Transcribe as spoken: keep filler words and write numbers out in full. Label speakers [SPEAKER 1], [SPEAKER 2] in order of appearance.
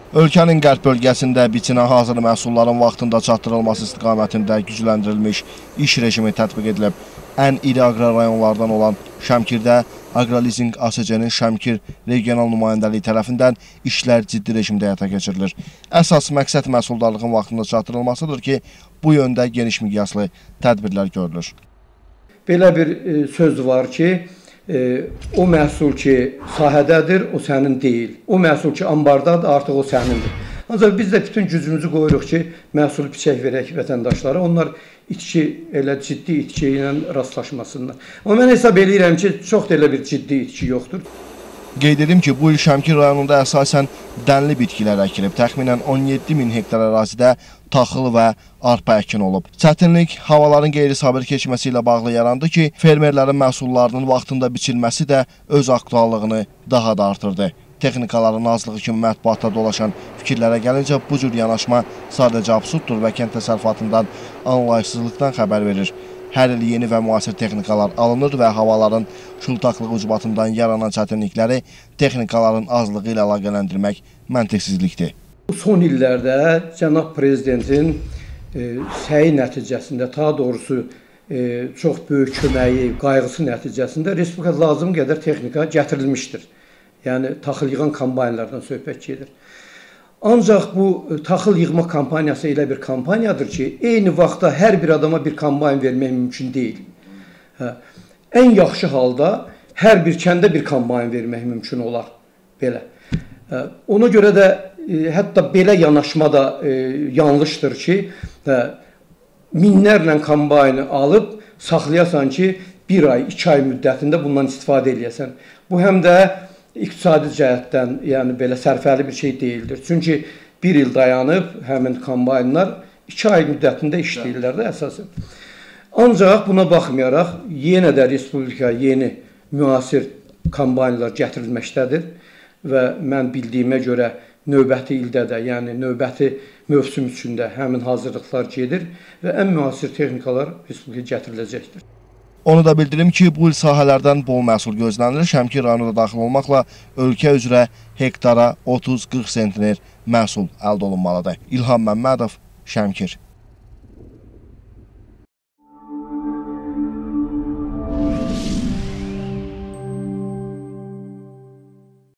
[SPEAKER 1] Ölkənin qərb bölgəsində biçinə hazır məhsulların vaxtında çatdırılması istiqamətində gücləndirilmiş iş rejimi tətbiq edilib. Ən iri aqrar rayonlardan olan Şəmkirdə Aqralizing A S C-nin Şəmkir regional nümayəndəliyi tərəfindən işlər ciddi rejimdə həyata keçirilir. Əsas məqsəd məhsuldarlığın vaxtında çatdırılmasıdır ki, bu yöndə geniş miqyaslı tədbirlər görülür.
[SPEAKER 2] Belə bir e, söz var ki, e, o məhsul ki sahədədir, o sənin deyil. O məhsul ki ambardadır, artıq o sənindir. Ancaq biz də bütün gücümüzü qoyuruq ki, məhsul biçək verək vətəndaşlara. Onlar itki, elə ciddi itki ilə rastlaşmasınlar. Amma mən hesab edirəm ki, çox da elə bir ciddi itki yoxdur.
[SPEAKER 1] Qeyd edim ki, bu il Şəmkir rayonunda əsasən dənli bitkilər əkilib. Təxminən on yeddi min hektar ərazidə taxıl və arpa əkin olub. Çətinlik havaların qeyri-sabit keçməsi ilə bağlı yarandı ki, fermerlərin məhsullarının vaxtında biçilməsi də öz aktuallığını daha da artırdı. Texnikaların azlığı kimi mətbuatda dolaşan fikirlərə gəlincə, bu cür yanaşma sadəcə absurddur və kənd təsərrüfatından anlayışsızlıqdan xəbər verir. Hər il yeni və müasir texnikalar alınır və havaların şıltaqlığı ucbatından yaranan çətinlikləri texnikaların azlığı ilə əlaqələndirmək məntiqsizlikdir.
[SPEAKER 2] Son illərdə cənab prezidentin e, səyi nəticəsində, daha doğrusu e, çox böyük köməyi, qayğısı nəticəsində respublika lazım qədər texnika gətirilmişdir. Yəni, taxıl yığan kompanyalardan söhbət gedir. Ancaq bu taxıl yığma kampaniyası elə bir kampaniyadır ki, eyni vaxtda hər bir adama bir kombayn vermək mümkün deyil. Hə. Ən yaxşı halda hər bir kəndə bir kombayn vermək mümkün olar. Belə. Hə. Ona görə də e, hətta belə yanaşma da e, yanlışdır ki, hə, minlərlə kombaynı alıb saxlayasan ki, bir ay, iki ay müddətində bundan istifadə eləyəsən. Bu həm də iqtisadi cəhətdən, yəni belə sərfəli bir şey deyildir. Çünki bir il dayanıb həmin kombaynlar iki ay müddətində işləyirlər də əsasən. Ancaq buna baxmayaraq, yenə də respublika yeni müasir kombaynlar gətirilməkdədir və mən bildiyimə görə növbəti ildə də, yəni növbəti mövsüm üçündə həmin hazırlıqlar gedir və ən müasir texnikalar respublika gətiriləcəkdir.
[SPEAKER 1] Onu da bildirim ki, bu il sahələrdən bol məhsul gözlənilir. Şəmkir rayonu da daxil olmaqla ölkə üzrə hektara otuz qırx sentner məhsul əldə olunmalıdır. İlham Məmmədov, Şəmkir.